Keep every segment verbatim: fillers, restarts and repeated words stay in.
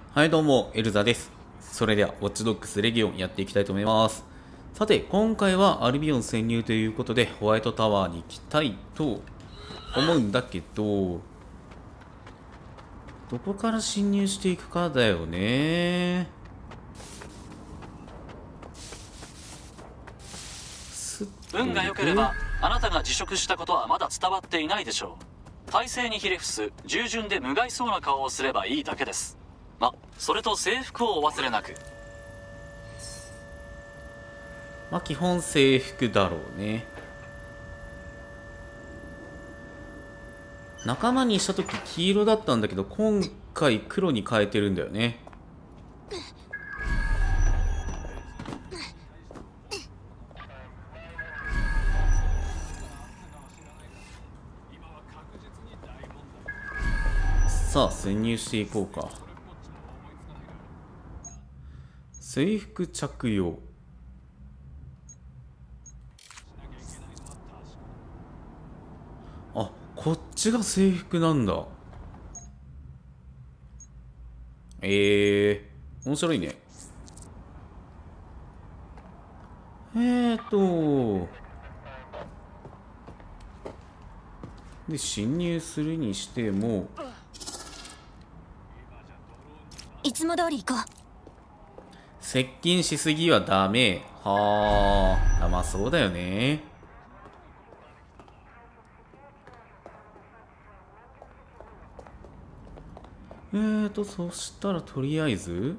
はいどうも、エルザです。それでは、ウォッチドッグスレギオンやっていきたいと思います。さて、今回はアルビオン潜入ということで、ホワイトタワーに行きたいと思うんだけど、どこから侵入していくかだよね。 運が良ければ、あなたが辞職したことはまだ伝わっていないでしょう。体勢にひれ伏す、従順で無害そうな顔をすればいいだけです。ま、それと制服をお忘れなく。 まあ基本制服だろうね。仲間にした時黄色だったんだけど、今回黒に変えてるんだよね。さあ潜入していこうか。制服着用。あ、こっちが制服なんだ。えー、面白いね。えーとで侵入するにしてもいつも通り行こう。 接近しすぎはダメ。はあ、まあそうだよね。えーとそしたらとりあえず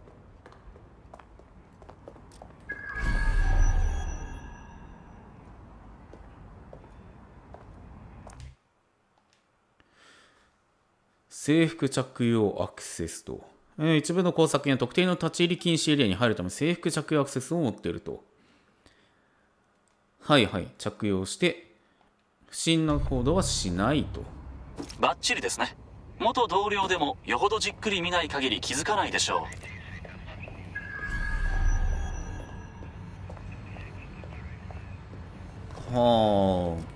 制服着用アクセスと、えー、一部の工作員は特定の立ち入り禁止エリアに入るため制服着用アクセスを持っていると。はいはい、着用して不審な行動はしないと。 バッチリですね。元同僚でもよほどじっくり見ない限り気づかないでしょう。はあ、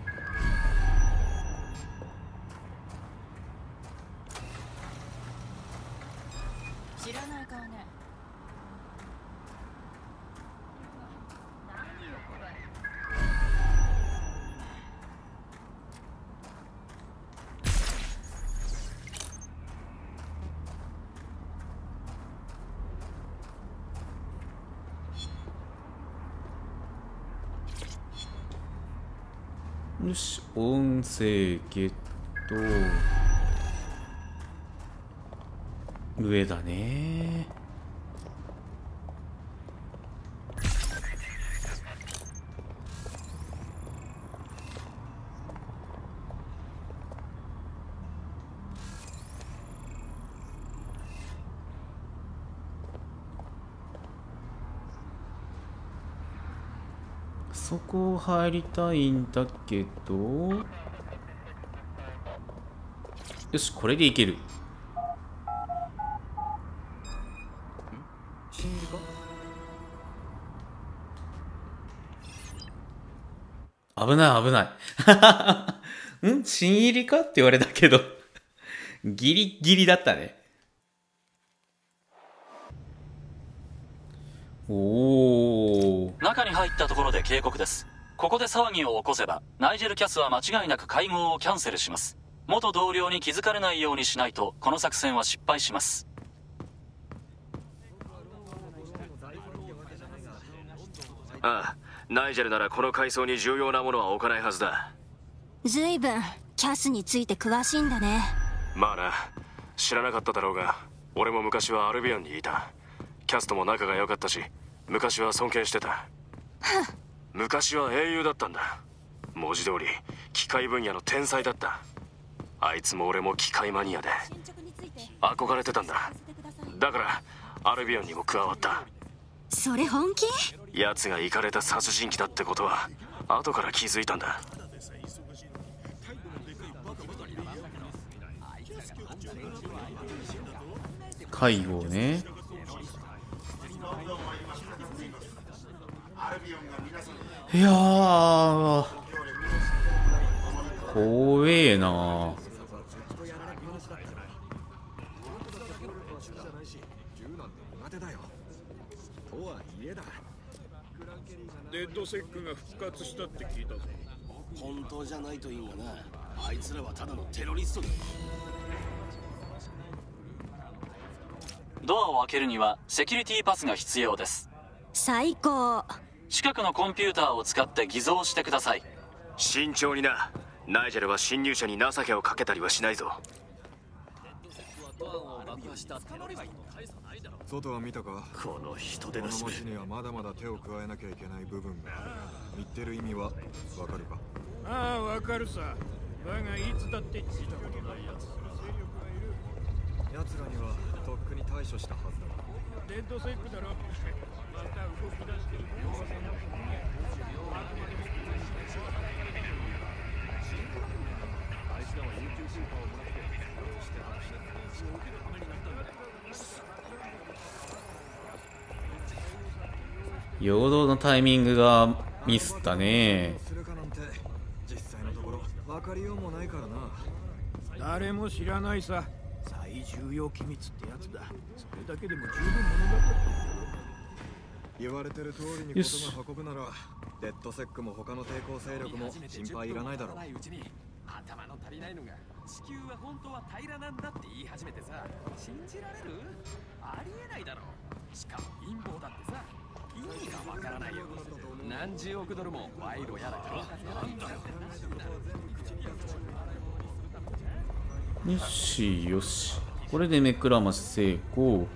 知らない顔ね。 よし、音声ゲット。上だね。そこ入りたいんだけど、よし、これでいける。危ない危ないん新入りかって言われたけどギリギリだったね。おお、 中に入ったところで警告です。ここで騒ぎを起こせばナイジェル・キャスは間違いなく会合をキャンセルします。元同僚に気づかれないようにしないとこの作戦は失敗します。 ああ、ナイジェルならこの階層に重要なものは置かないはずだ。 ずいぶんキャスについて詳しいんだね。 まあな、知らなかっただろうが俺も昔はアルビオンにいた。キャスとも仲が良かったし昔は尊敬してた。昔は英雄だったんだ。文字通り機械分野の天才だった。あいつも俺も機械マニアで憧れてたんだ。だからアルビオンにも加わった。 それ本気？ 奴がイカれた殺人鬼だってことは後から気づいたんだ。 介護ね。いやー怖えな。 デッドセックが復活したって聞いたぞ。 本当じゃないといいがな。あいつらはただのテロリストだ。 ドアを開けるにはセキュリティパスが必要です。 最高。 近くのコンピューターを使って偽造してください。 慎重にな。ナイジェルは侵入者に情けをかけたりはしないぞ。 外は見たか。 この人手こののしめ。 街にはまだまだ手を加えなきゃいけない部分がある。言ってる意味はわかるか。 ああ、わかるさ。だがいつだって聞いたことないやつする勢力がいる。 奴らにはとっくに対処したはずだ。 デッドセックだろ。また動き出してる可能性なくね。あくまでもあいつらは有給休暇をもらってして話を受けるためになったんだ。 陽動のタイミングがミスったね。 するかなんて実際のところ分かりようもないからな。 誰も知らないさ。最重要機密ってやつだ。それだけでも十分物語。 言われてる通りにことが運ぶならデッドセックも他の抵抗勢力も心配いらないだろう。 頭の足りないのが地球は本当は平らなんだって言い始めてさ、信じられる？ありえないだろ。しかも貧乏だってさ、意味がわからないよ。何十億ドルも賄賂やら恐喝やらなんだよ。 よしよし、これで目くらまし成功。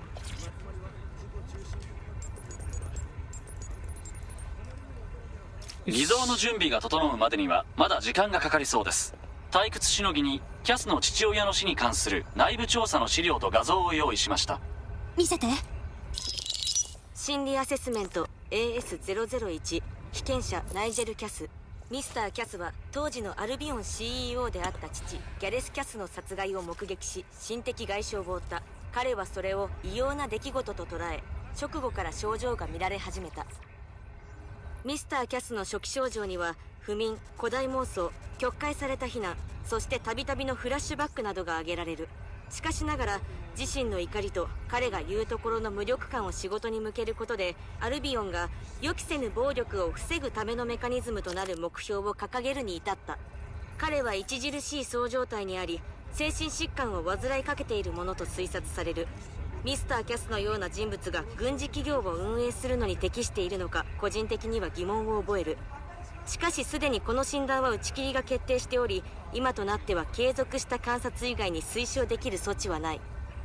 偽造の準備が整うまでにはまだ時間がかかりそうです。退屈しのぎにキャスの父親の死に関する内部調査の資料と画像を用意しました。 見せて。 心理アセスメント エーエスゼロゼロいち 被験者ナイジェル・キャス。ミスター・キャスは当時のアルビオン シーイーオー であった父ギャレス・キャスの殺害を目撃し心的外傷を負った。彼はそれを異様な出来事と捉え、直後から症状が見られ始めた。ミスター・キャスの初期症状には不眠、古代妄想、曲解された非難、そしてたびたびのフラッシュバックなどが挙げられる。しかしながら自身の怒りと彼が言うところの無力感を仕事に向けることで、アルビオンが予期せぬ暴力を防ぐためのメカニズムとなる目標を掲げるに至った。彼は著しい躁状態にあり、精神疾患を患いかけているものと推察される。ミスター・キャスのような人物が軍事企業を運営するのに適しているのか、個人的には疑問を覚える。しかしすでにこの診断は打ち切りが決定しており、今となっては継続した観察以外に推奨できる措置はない。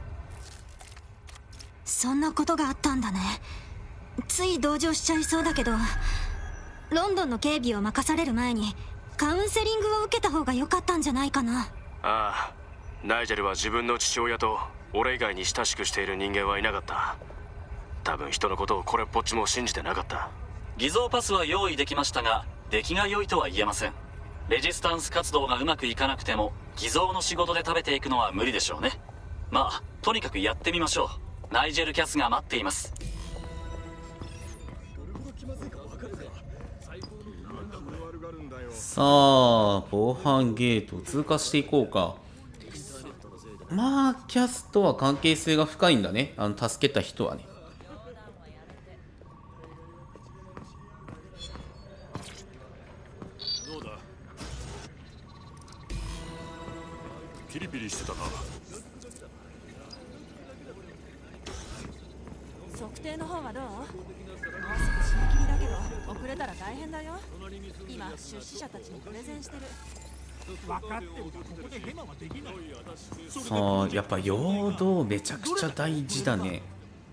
そんなことがあったんだね。つい同情しちゃいそうだけど、ロンドンの警備を任される前にカウンセリングを受けた方が良かったんじゃないかな。 ああ、ナイジェルは自分の父親と俺以外に親しくしている人間はいなかった。多分人のことをこれっぽっちも信じてなかった。 偽造パスは用意できましたが、出来が良いとは言えません。レジスタンス活動がうまくいかなくても偽造の仕事で食べていくのは無理でしょうね。まあとにかくやってみましょう。ナイジェル・キャスが待っています。 さあ防犯ゲートを通過していこうか。まあキャスとは関係性が深いんだね、あの助けた人はね。 どうだ？ ピリピリしてたな。 測定の方はどう？もうすぐ締め切りだけど遅れたら大変だよ。今出資者たちにプレゼンしてる。 分かってるがここでヘマはできない。 さあやっぱ陽動めちゃくちゃ大事だね。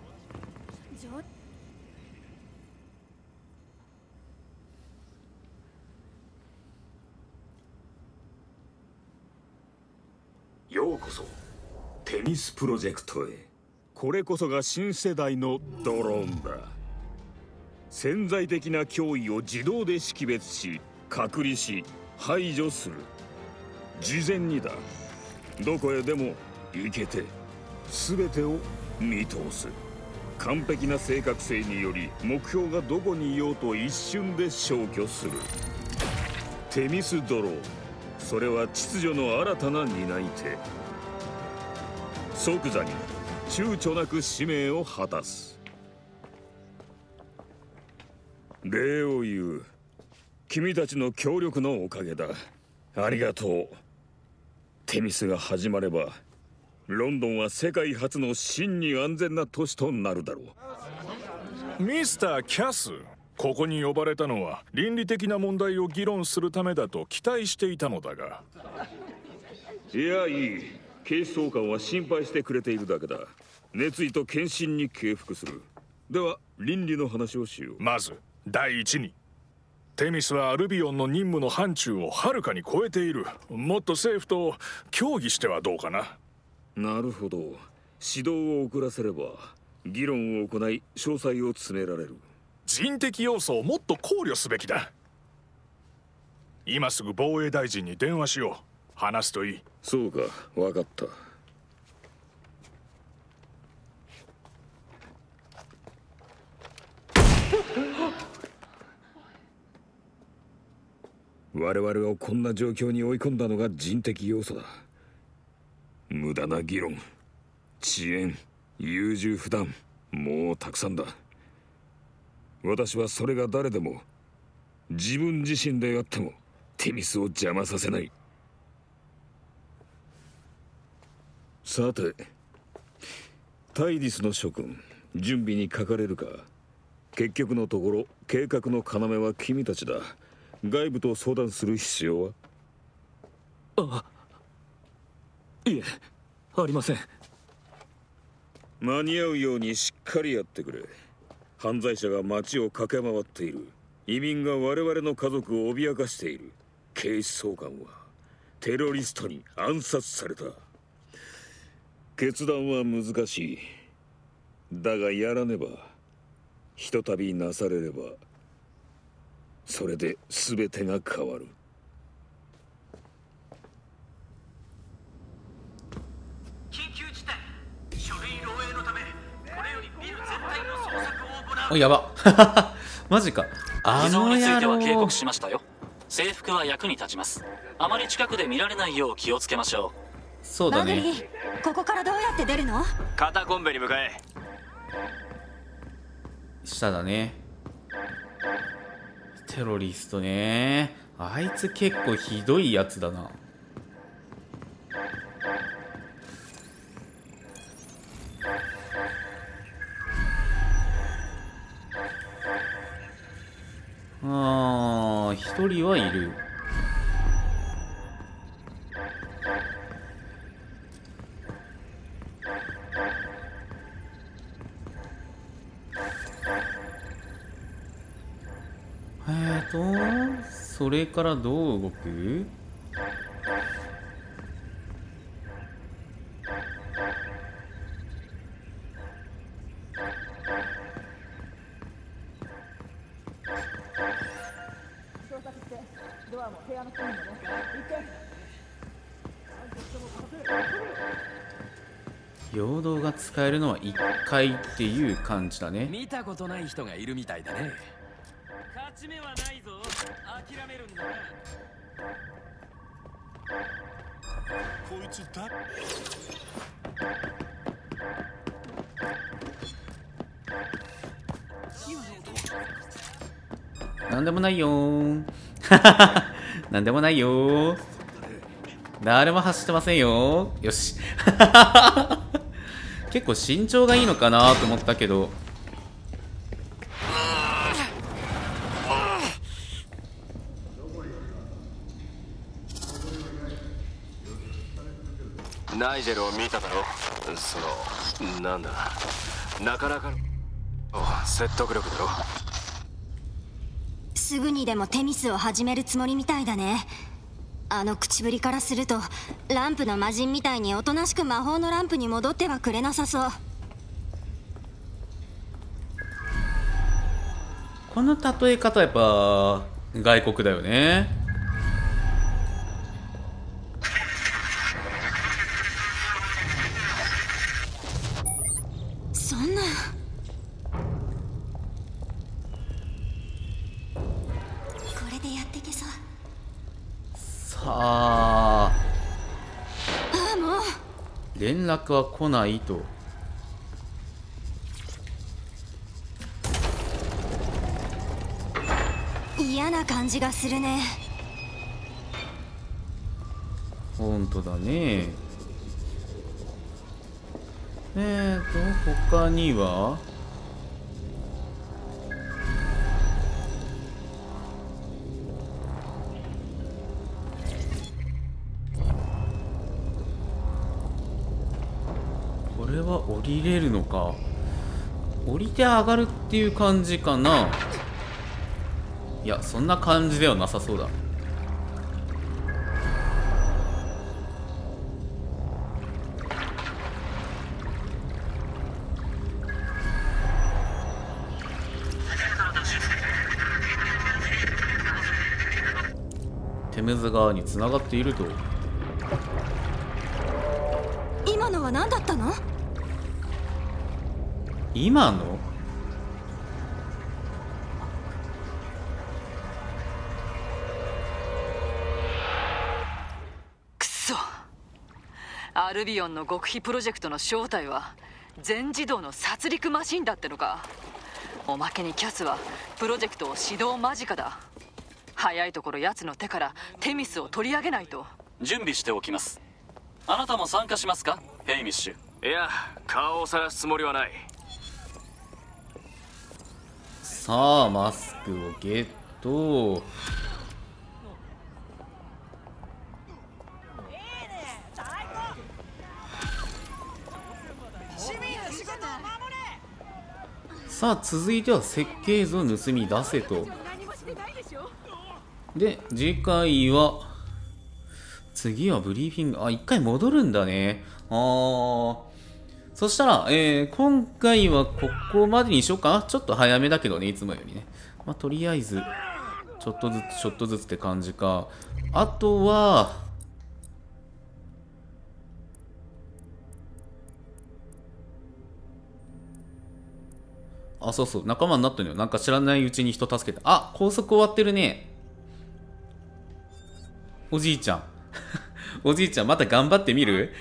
ようこそテミスプロジェクトへ。これこそが新世代のドローンだ。潜在的な脅威を自動で識別し隔離し排除する。事前にだ。どこへでも行けて全てを見通す。完璧な正確性により目標がどこにいようと一瞬で消去する。テミスドローン、それは秩序の新たな担い手。即座に躊躇なく使命を果たす。礼を言う。君たちの協力のおかげだ。ありがとう。テミスが始まればロンドンは世界初の真に安全な都市となるだろう。ミスター・キャス、ここに呼ばれたのは倫理的な問題を議論するためだと期待していたのだが。 いや、いい。警視総監は心配してくれているだけだ。熱意と献身に敬服する。では倫理の話をしよう。 まず第一に、テミスはアルビオンの任務の範疇をはるかに超えている。もっと政府と協議してはどうかな。 なるほど。指導を遅らせれば議論を行い詳細を詰められる。 人的要素をもっと考慮すべきだ。今すぐ防衛大臣に電話しよう。話すといい。 そうか、分かった。我々をこんな状況に追い込んだのが人的要素だ。無駄な議論、遅延、優柔不断、もうたくさんだ。私はそれが誰でも自分自身であってもテミスを邪魔させない。さて、タイディスの諸君、準備にかかれるか。結局のところ計画の要は君たちだ。外部と相談する必要は？ あ、いえ、ありません。 間に合うようにしっかりやってくれ。犯罪者が街を駆け回っている。移民が我々の家族を脅かしている。警視総監はテロリストに暗殺された。決断は難しい。だがやらねば、ひとたびなされればそれで全てが変わる。 緊急事態。書類漏洩のため、これよりビル全体の捜索を行う。 お、やばマジか。あ偽造のについては野郎。 警告しましたよ。制服は役に立ちます。あまり近くで見られないよう気をつけましょう。 そうだね。 マグリー、ここからどうやって出るの？ カタコンベに向かえ。 下だね。テロリストね。あいつ結構ひどいやつだな。あー、一人はいる。えーと、それからどう動く？陽動が使えるのはいっかいっていう感じだね。 見たことない人がいるみたいだね。勝ち目はないぞ。諦めるんだな。 こいつだ。 なんでもないよーなんでもないよー。誰も走ってませんよー。よし結構身長がいいのかなと思ったけど、 ナイジェルを見ただろ。そのなんだ、なかなかの説得力だろ。 すぐにでもテミスを始めるつもりみたいだね。あの口ぶりからするとランプの魔人みたいにおとなしく魔法のランプに戻ってはくれなさそう。 この例え方やっぱ外国だよね。 そんな。これでやってけそう。 さあ、 ああ、もう連絡は来ないと。 嫌な感じがするね。 ほんとだね。えーと他にはこれは降りれるのか。降りて上がるっていう感じかな。いや、そんな感じではなさそうだ。テムズ川につながっていると。 今のは何だったの？ 今の？ くそ、アルビオンの極秘プロジェクトの正体は全自動の殺戮マシンだってのか。おまけにキャスはプロジェクトを始動間近だ。早いところ奴の手からテミスを取り上げないと。 準備しておきます。あなたも参加しますか、ヘイミッシュ。 いや、顔を晒すつもりはない。 さあマスクをゲット。さあ続いては設計図を盗み出せと。で次回は次はブリーフィング。あ、一回戻るんだね。あー、そしたら、えー、今回はここまでにしようかな。ちょっと早めだけどね、いつもよりね。まあ、とりあえずちょっとずつちょっとずつって感じか。あとはあ、そうそう、仲間になったのよ。なんか知らないうちに人助けた。あ、高速終わってるね。おじいちゃんおじいちゃんまた頑張ってみる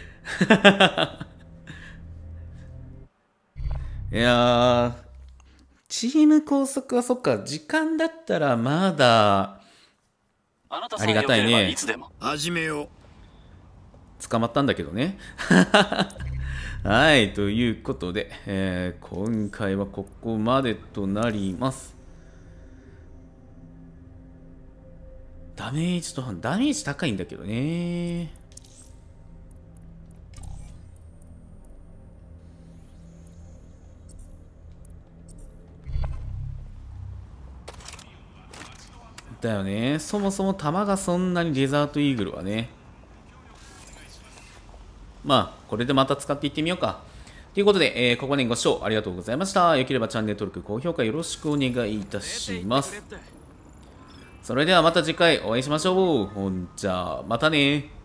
いやー、チーム拘束はそっか、時間だったらまだありがたいね。 始めよう。 捕まったんだけどねはい、ということで、えー、今回はここまでとなります。ダメージとダメージ高いんだけどね。だよね。そもそも弾がそんなにデザートイーグルはね。まあこれでまた使っていってみようか。ということで、えー、ここまでご視聴ありがとうございました。よければチャンネル登録高評価よろしくお願いいたします。それではまた次回お会いしましょう。ほんじゃまたね。